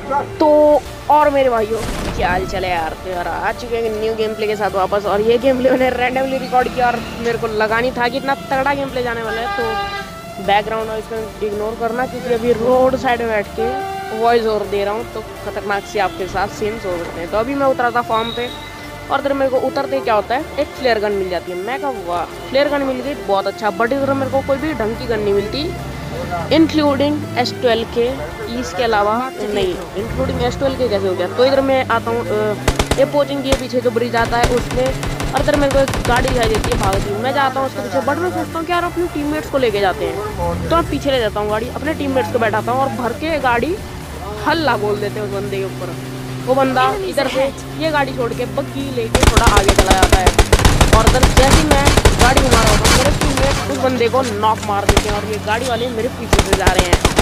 तो और मेरे भाइयों क्या हाल चले यार। तो यार आ चुके हैं न्यू गेम प्ले के साथ वापस, और ये गेम प्ले मैंने रैंडमली रिकॉर्ड किया और मेरे को लगा नहीं था कि इतना तगड़ा गेम प्ले जाने वाला है। तो बैकग्राउंड नॉइज़ को इग्नोर करना, क्योंकि अभी रोड साइड में बैठ के वॉइस ओवर दे रहा हूँ तो खतरनाक से आपके साथ सीन्स हो सकते हैं। तो अभी मैं उतरा था फॉर्म पे, और इधर मेरे को उतरते क्या होता है, एक फ्लेयर गन मिल जाती है। मैं कहा वाह फ्लेयर गन मिल गई, बहुत अच्छा। बट इधर मेरे को कोई भी ढंग की गन नहीं मिलती, इंक्लूडिंग S12 के, इसके अलावा नहीं। इंक्लूडिंग S12 के कैसे हो गया। तो इधर मैं आता हूँ ये कोचिंग के पीछे जो ब्रिज आता है उसमें, और इधर मेरे को एक गाड़ी दिखाई देती है भागती हुई। मैं जाता हूँ उसके पीछे, बट मैं सोचता हूँ कि यार अपने टीममेट्स को लेके जाते हैं, तो मैं पीछे ले जाता हूँ गाड़ी, अपने टीममेट्स को बैठाता हूँ और भर के गाड़ी हल्ला बोल देते हैं उस बंदे के ऊपर। वो बंदा इधर से ये गाड़ी छोड़ के बग्गी लेके थोड़ा आगे चला जाता है, और इधर जैसे ही मैं गाड़ी घुमा रहा होता हूँ मेरे टीममेट उस बंदे को नॉक मार देते हैं, और ये गाड़ी वाले मेरे पीछे से जा रहे हैं।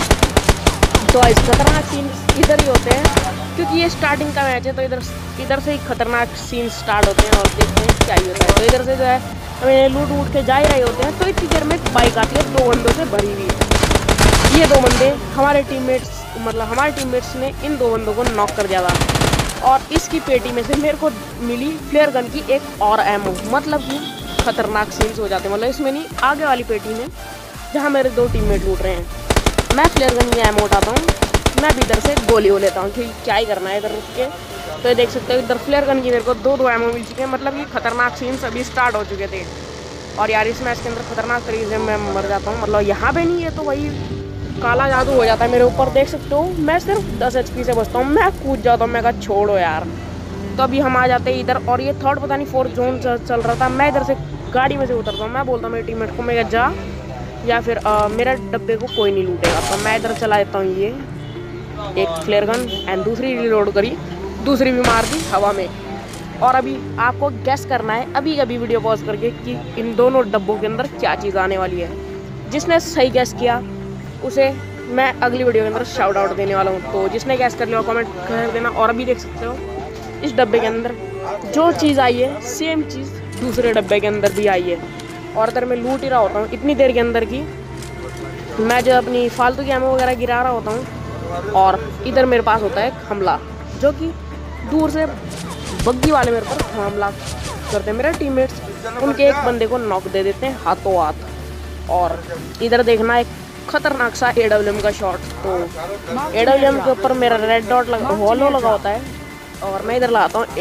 तो इस खतरनाक सीन इधर ही होते हैं, क्योंकि ये स्टार्टिंग का मैच है। तो इधर से ही खतरनाक सीन स्टार्ट होते हैं, और देखते हैं क्या ही होता है। तो इधर से जो है हमें लूट वूट के जा ही रहे होते हैं, तो इतनी देर में एक बाइक आती है 2 बंदों से भरी हुई। ये 2 बंदे हमारे टीममेट्स ने इन 2 बंदों को नॉक कर दिया था, और इसकी पेटी में से मेरे को मिली फ्लेयर गन की एक और एमो। मतलब कि खतरनाक सीन्स हो जाते हैं। मतलब इसमें नहीं, आगे वाली पेटी में जहाँ मेरे 2 टीममेट लूट रहे हैं, मैं फ्लेयर गन की एमो उठाता हूँ, मैं भी इधर से गोली हो लेता हूँ कि क्या ही करना है इधर रुक के। तो ये देख सकते हो इधर फ्लेयर गन की मेरे को 2 एमो मिल चुके हैं। मतलब कि खतरनाक सीन्स अभी स्टार्ट हो चुके थे, और यार इस मैच के अंदर खतरनाक तरीके से मैं मर जाता हूँ। मतलब यहाँ पे नहीं है तो वही काला जादू हो जाता है मेरे ऊपर। देख सकते हो मैं सिर्फ 10 HP से बचता हूँ, मैं कूद जाता हूँ। मैं कहा छोड़ो यार। तो अभी हम आ जाते हैं इधर, और ये थर्ड पता नहीं 4th जोन चल रहा था। मैं इधर से गाड़ी में से उतरता हूँ, मैं बोलता हूँ मेरे टीममेट को, मैं जा या फिर मेरा डब्बे को कोई नहीं लूटेगा। तो मैं इधर चला देता हूँ ये एक फ्लेयर गन, एंड दूसरी रिलोड करी, दूसरी भी मार दी हवा में। और अभी आपको गैस करना है अभी वीडियो पॉज करके कि इन दोनों डब्बों के अंदर क्या चीज़ आने वाली है। जिसने सही गैस किया उसे मैं अगली वीडियो के अंदर शाउट आउट देने वाला हूँ। तो जिसने गैस कर लिया कमेंट कर देना। और अभी देख सकते हो इस डब्बे के अंदर जो चीज़ आई है सेम चीज़ दूसरे डब्बे के अंदर भी आई है, और इधर मैं लूट ही रहा होता हूँ इतनी देर के अंदर की। मैं जो अपनी फालतू की एमो वगैरह गिरा रहा होता हूँ, और इधर मेरे पास होता है एक हमला, जो कि दूर से बग्गी वाले मेरे पर हमला करते हैं। मेरे टीममेट्स उनके एक बंदे को नॉक दे देते हैं हाथों हाथ। और इधर देखना एक खतरनाक सा AWM का शॉट। तो AWM के ऊपर मेरा रेड डॉट हॉलो लगा होता है, और मैं इधर लगाता हूँ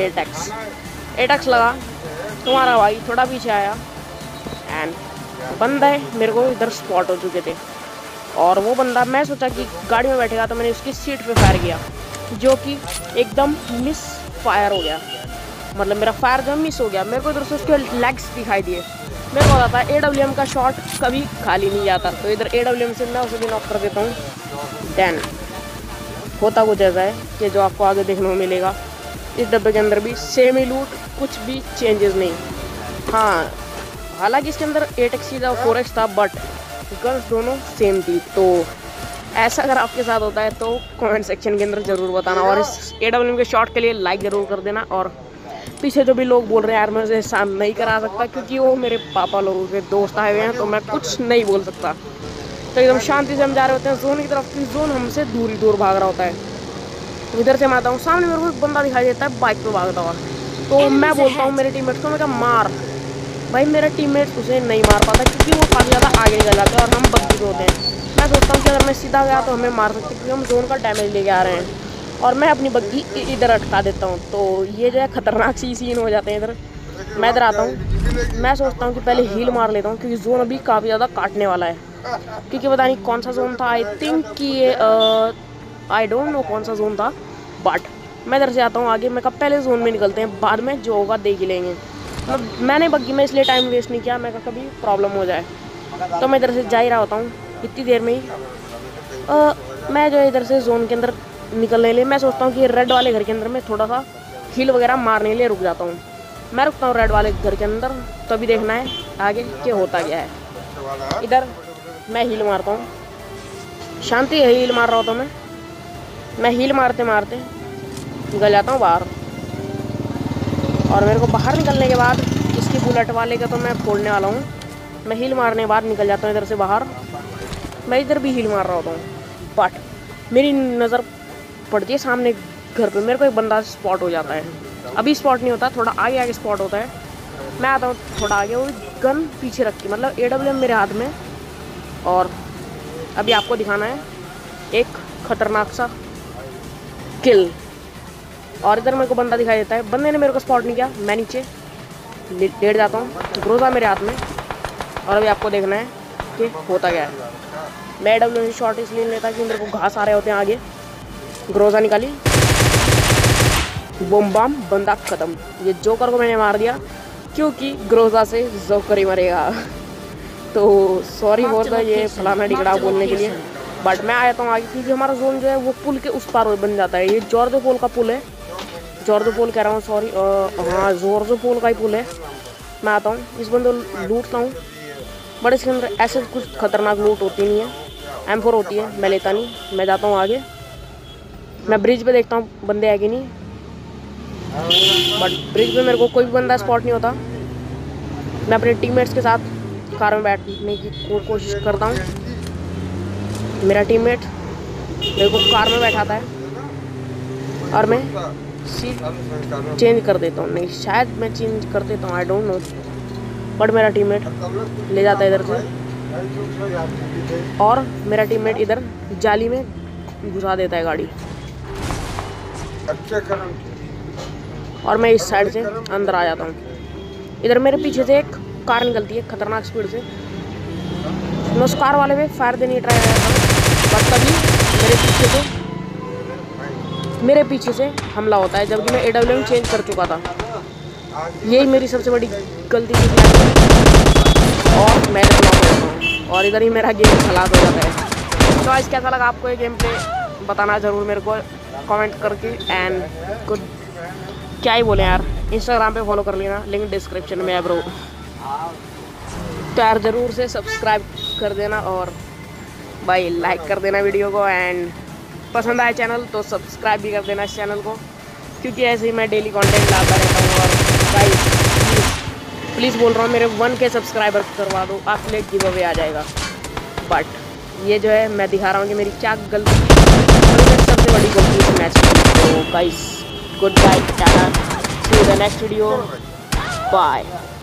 8x लगा। तुम्हारा भाई थोड़ा पीछे आया, एंड बंदे मेरे को इधर स्पॉट हो चुके थे। और वो बंदा, मैं सोचा कि गाड़ी में बैठेगा, तो मैंने उसकी सीट पे फायर किया, जो कि एकदम मिस फायर हो गया। मतलब मेरा फायर जो मिस हो गया, मेरे को इधर से उसके लेग्स दिखाई दिए। मेरे को पता था AWM का शॉट कभी खाली नहीं जाता। तो इधर AWM से मैं उसे भी नॉक कर देता हूँ। देन होता कुछ ऐसा है कि जो आपको आगे देखने को मिलेगा। इस डब्बे के अंदर भी सेम ही लूट, कुछ भी चेंजेस नहीं। हाँ, हालांकि इसके अंदर 8x था 4x था, बट गन्स दोनों सेम थी। तो ऐसा अगर आपके साथ होता है तो कमेंट सेक्शन के अंदर ज़रूर बताना, और इस AWM के शॉट के लिए लाइक ज़रूर कर देना। और पीछे जो भी लोग बोल रहे हैं यार मैं उसे शाम नहीं करा सकता, क्योंकि वो मेरे पापा लोगों के दोस्त आए हुए हैं, तो मैं कुछ नहीं बोल सकता। तो एकदम शांति से हम जा रहे होते हैं जोन की तरफ, कि जोन हमसे दूर भाग रहा होता है। इधर से मैं आता हूँ, सामने मेरे को एक बंदा दिखाई देता है बाइक पे भागता हुआ। तो मैं बोलता हूँ मेरे टीममेट को, मैं कहा मार। भाई मेरा टीममेट उसे नहीं मार पाता, क्योंकि वो काफ़ी ज़्यादा आगे निकल जाते हैं और हम बग्गी पे होते हैं। मैं सोचता हूँ कि अगर मैं सीधा गया तो हमें मार सकते, क्योंकि हम जोन का डैमेज लेके आ रहे हैं, और मैं अपनी बग्गी इधर अटका देता हूँ। तो ये जो है खतरनाक सी सीन हो जाते हैं इधर। मैं इधर आता हूँ, मैं सोचता हूँ कि पहले हील मार लेता हूँ, क्योंकि जोन अभी काफ़ी ज़्यादा काटने वाला है। क्योंकि पता नहीं कौन सा जोन था, आई थिंक कि ये आई डोंट नो कौन सा जोन था, बट मैं इधर से आता हूँ आगे। मैं कब पहले जोन में निकलते हैं, बाद में जो होगा देख ही लेंगे। मैंने बग्गी में इसलिए टाइम वेस्ट नहीं किया, मैं कहा कभी प्रॉब्लम हो जाए। तो मैं इधर से जा ही रहा होता हूँ इतनी देर में ही। मैं जो है इधर से जोन के अंदर निकलने लिए मैं सोचता हूँ कि रेड वाले घर के अंदर मैं थोड़ा सा हील वगैरह मारने के लिए रुक जाता हूँ। मैं रुकता हूँ रेड वाले घर के अंदर, तो अभी देखना है आगे क्या होता क्या है। इधर मैं हील मारता हूँ, शांति है, हील मार रहा होता हूँ मैं हील मारते मारते निकल जाता हूँ बाहर। और मेरे को बाहर निकलने के बाद इसकी बुलेट वाले का तो मैं फोड़ने वाला हूँ। मैं हील मारने के बाद निकल जाता हूँ इधर से बाहर। मैं इधर भी हील मार रहा होता हूँ, बट मेरी नज़र पड़ती है सामने घर पे, मेरे को एक बंदा स्पॉट हो जाता है। अभी स्पॉट नहीं होता, थोड़ा आगे आगे स्पॉट होता है। मैं आता हूँ थोड़ा आगे, वो गन पीछे रखी, मतलब AWM मेरे हाथ में। और अभी आपको दिखाना है एक खतरनाक सा किल। और इधर मेरे को बंदा दिखाई देता है, बंदे ने मेरे को स्पॉट नहीं किया, मैं नीचे लेट जाता हूँ, ग्रोजा मेरे हाथ में। और अभी आपको देखना है कि होता क्या है। मैं AWM शॉट इसलिए लेता कि मेरे को घास आ रहे होते हैं आगे। ग्रोजा निकाली, बम बम, बंदा खत्म। ये जोकर को मैंने मार दिया क्योंकि ग्रोजा से जोकर ही मरेगा। तो सॉरी फॉर द ये फलाना टिकड़ा बोलने के लिए, बट मैं आया हूँ आगे क्योंकि हमारा जोन जो है वो पुल के उस पार बन जाता है। ये जॉर्जो पोल का पुल है, जॉर्जो पोल कह रहा हूँ, सॉरी, हाँ जॉर्जो पोल का ही पुल है। मैं आता हूँ, इस बंदे लूटता हूँ, बट इसके अंदर ऐसे कुछ खतरनाक लूट होती नहीं है। M4 होती है, मैं लेता नहीं। मैं जाता हूँ आगे, मैं ब्रिज पे देखता हूँ बंदे है कि नहीं, बट ब्रिज पे मेरे को कोई भी बंदा स्पॉट नहीं होता। मैं अपने टीममेट्स के साथ कार में बैठने की कोशिश करता हूँ। मेरा टीममेट मेरे को कार में बैठाता है और मैं सीट चेंज कर देता हूँ। नहीं, शायद मैं चेंज कर देता हूँ, आई डोंट नो, बट मेरा टीममेट ले जाता है इधर से और मेरा टीममेट इधर जाली में घुसा देता है गाड़ी। और मैं इस साइड से अंदर आ जाता हूँ। इधर मेरे पीछे से एक कार निकलती है खतरनाक स्पीड से, मैं उस कार वाले पे फायर देने की ट्राई करता हूँ, बट तभी मेरे पीछे से हमला होता है, जबकि मैं AWM चेंज कर चुका था। यही मेरी सबसे बड़ी गलती थी और मैं इधर लॉक होता हूँ और इधर ही मेरा गेम खलास हो जाता है। तो आज कैसा लगा आपको ये गेम प्ले बताना ज़रूर मेरे को कमेंट करके। एंड गुड, क्या ही बोले यार, इंस्टाग्राम पे फॉलो कर लेना, लिंक डिस्क्रिप्शन में है ब्रो। तो यार ज़रूर से सब्सक्राइब कर देना और भाई लाइक कर देना वीडियो को। एंड पसंद आए चैनल तो सब्सक्राइब भी कर देना इस चैनल को, क्योंकि ऐसे ही मैं डेली कंटेंट लाता रहता हूँ। और भाई प्लीज़ बोल रहा हूँ, मेरे 1K सब्सक्राइबर करवा दो, आपके लिए गिव अवे आ जाएगा। बट ये जो है मैं दिखा रहा हूँ कि मेरी क्या गलती थी, सबसे बड़ी गलती इस मैच की। तो guys good bye, ta-ta, see you the next video, bye.